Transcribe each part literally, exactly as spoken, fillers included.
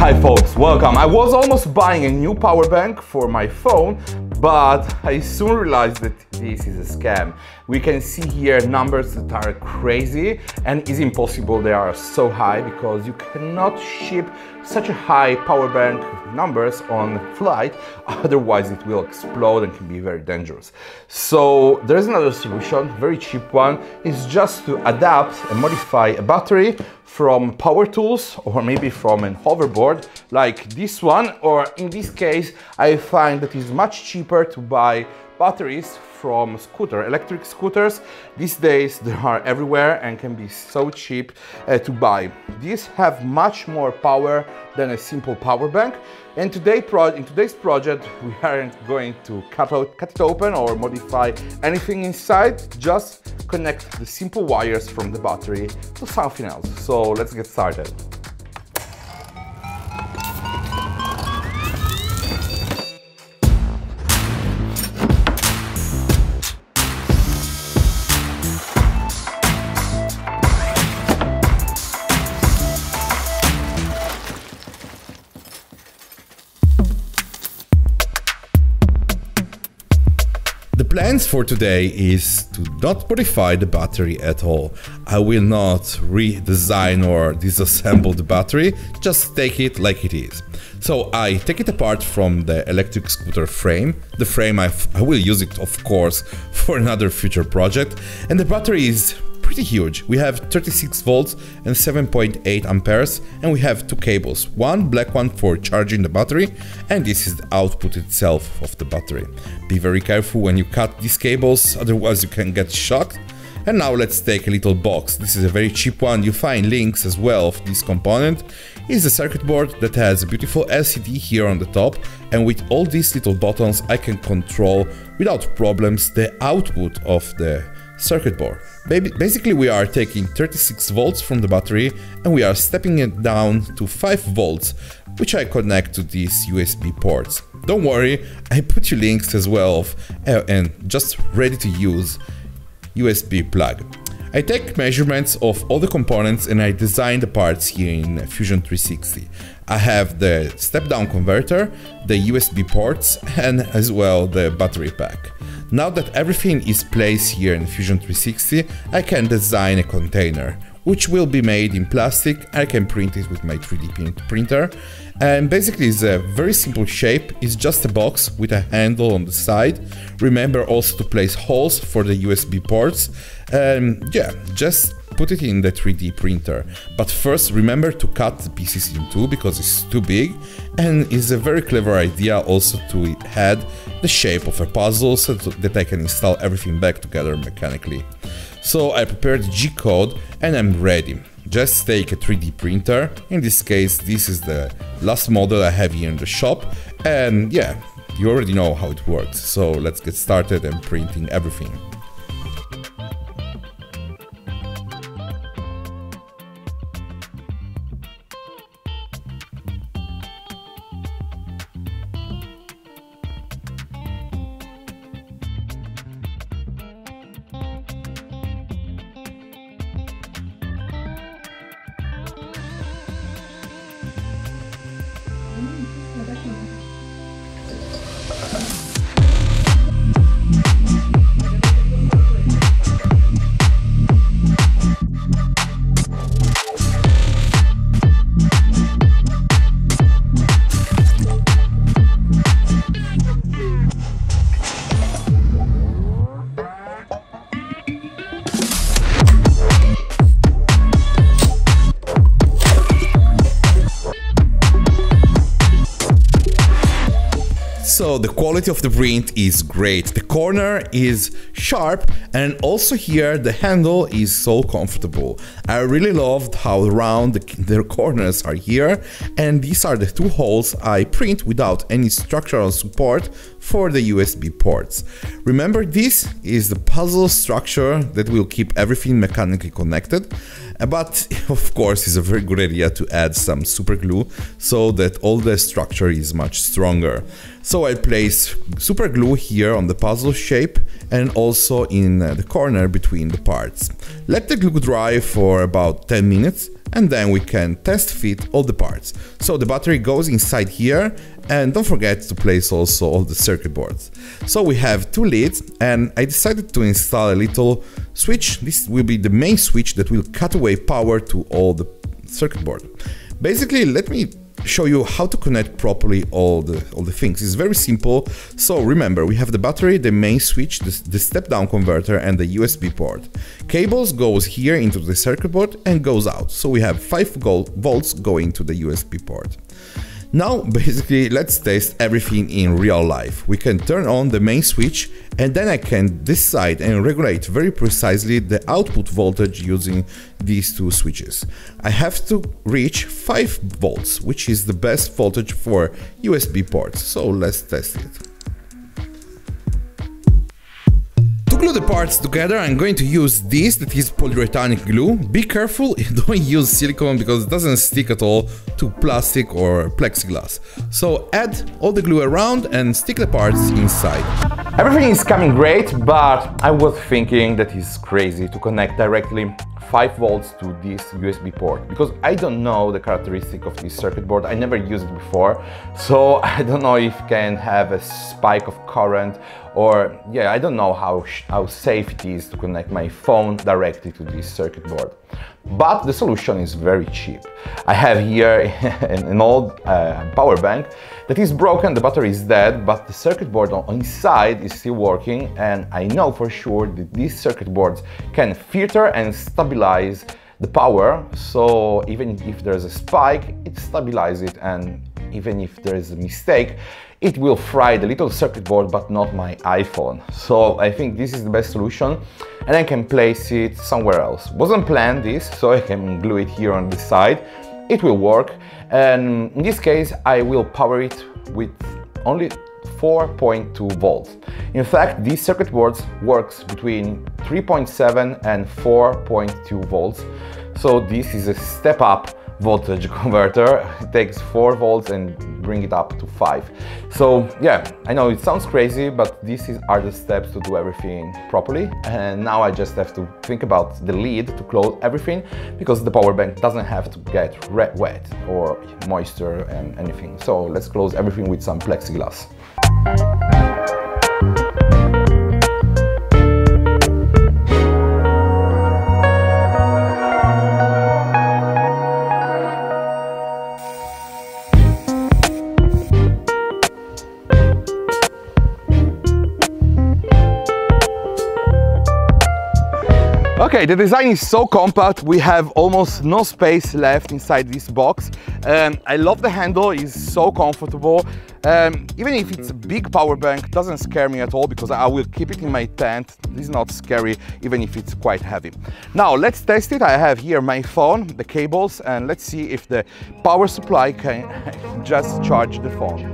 Hi folks, welcome. I was almost buying a new power bank for my phone, but I soon realized that this is a scam. We can see here numbers that are crazy and it's impossible they are so high because you cannot ship such a high power bank numbers on flight, otherwise it will explode and can be very dangerous. So there's another solution, very cheap one, is just to adapt and modify a battery from power tools or maybe from an hoverboard like this one, or in this case I find that it's much cheaper to buy batteries from scooter, electric scooters. These days they are everywhere and can be so cheap uh, to buy. These have much more power than a simple power bank, and today pro in today's project we aren't going to cut, out, cut it open or modify anything inside, just connect the simple wires from the battery to something else. So let's get started. The plans for today is to not modify the battery at all. I will not redesign or disassemble the battery, just take it like it is. So I take it apart from the electric scooter frame. The frame I've, I will use it of course for another future project, and the battery is pretty huge. We have thirty-six volts and seven point eight amperes, and we have two cables, one black one for charging the battery, and this is the output itself of the battery. Be very careful when you cut these cables, otherwise you can get shocked. And now let's take a little box. This is a very cheap one. You find links as well of this component. It's a circuit board that has a beautiful L C D here on the top, and with all these little buttons I can control without problems the output of the circuit board. Basically we are taking thirty-six volts from the battery and we are stepping it down to five volts, which I connect to these U S B ports. Don't worry, I put you links as well of, uh, and just ready to use U S B plug. I take measurements of all the components and I design the parts here in Fusion three sixty. I have the step-down converter, the U S B ports, and as well the battery pack. Now that everything is placed here in Fusion three sixty, I can design a container, which will be made in plastic. I can print it with my three D printer, and basically it's a very simple shape. It's just a box with a handle on the side. Remember also to place holes for the U S B ports. Um, yeah, just put it in the three D printer. But first remember to cut the pieces in two because it's too big, and it's a very clever idea also to add the shape of a puzzle so that I can install everything back together mechanically. So I prepared the G code and I'm ready. Just take a three D printer. In this case, this is the last model I have here in the shop, and yeah, you already know how it works. So let's get started and printing everything. So the quality of the print is great. The corner is sharp, and also here the handle is so comfortable. I really loved how round the, the corners are here, and these are the two holes I print without any structural support for the U S B ports. Remember, this is the puzzle structure that will keep everything mechanically connected. But of course it's a very good idea to add some super glue so that all the structure is much stronger. So I place super glue here on the puzzle shape and also in the corner between the parts. Let the glue dry for about ten minutes. and then we can test fit all the parts. So the battery goes inside here, and don't forget to place also all the circuit boards. So we have two leads, and I decided to install a little switch. This will be the main switch that will cut away power to all the circuit board. Basically, let me show you how to connect properly all the all the things. It's very simple. So remember, we have the battery, the main switch, the, the step down converter, and the U S B port. Cables goes here into the circuit board and goes out. So we have five volts going to the U S B port. Now, basically, let's test everything in real life. We can turn on the main switch, and then I can decide and regulate very precisely the output voltage using these two switches. I have to reach five volts, which is the best voltage for U S B ports. So let's test it. To glue the parts together, I'm going to use this, that is polyurethanic glue. Be careful, don't use silicone because it doesn't stick at all to plastic or plexiglass. So add all the glue around and stick the parts inside. Everything is coming great, but I was thinking that it's crazy to connect directly five volts to this U S B port, because I don't know the characteristic of this circuit board. I never used it before, so I don't know if it can have a spike of current, or yeah, I don't know how, how safe it is to connect my phone directly to this circuit board. But the solution is very cheap. I have here an old uh, power bank that is broken, the battery is dead, but the circuit board on inside is still working, and I know for sure that these circuit boards can filter and stabilize the power, so even if there's a spike, it stabilizes it, and even if there's a mistake, it will fry the little circuit board, but not my iPhone. So I think this is the best solution, and I can place it somewhere else. Wasn't planned this, so I can glue it here on the side. It will work, and in this case I will power it with only four point two volts. In fact, this circuit board works between three point seven and four point two volts, so this is a step up voltage converter. It takes four volts and bring it up to five. So yeah, I know it sounds crazy, but these is, are the steps to do everything properly. And now I just have to think about the lid to close everything, because the power bank doesn't have to get wet or moisture and anything. So let's close everything with some plexiglass. Okay, the design is so compact, we have almost no space left inside this box. Um, I love the handle, it's so comfortable. Um, even if it's a big power bank, it doesn't scare me at all, because I will keep it in my tent. This is not scary, even if it's quite heavy. Now let's test it. I have here my phone, the cables, and let's see if the power supply can just charge the phone.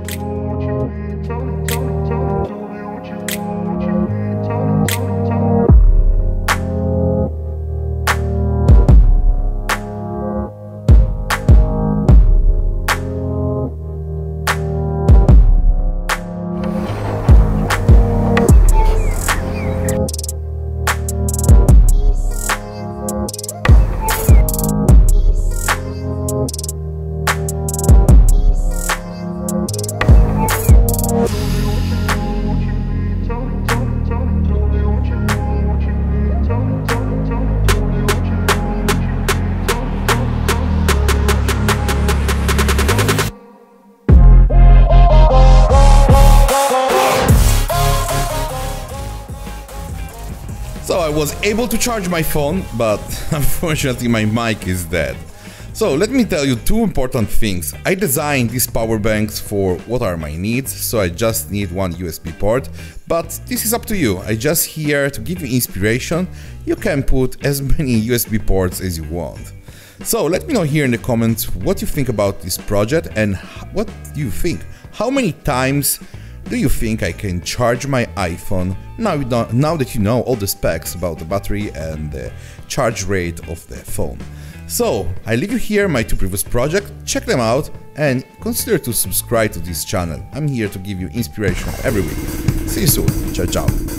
So I was able to charge my phone, but unfortunately my mic is dead. So let me tell you two important things. I designed these power banks for what are my needs, so I just need one U S B port, but this is up to you. I just here to give you inspiration. You can put as many U S B ports as you want. So let me know here in the comments what you think about this project, and what do you think? How many times do you think I can charge my iPhone now, you don't, now that you know all the specs about the battery and the charge rate of the phone? So I leave you here my two previous projects, check them out and consider to subscribe to this channel. I'm here to give you inspiration every week. See you soon, ciao ciao.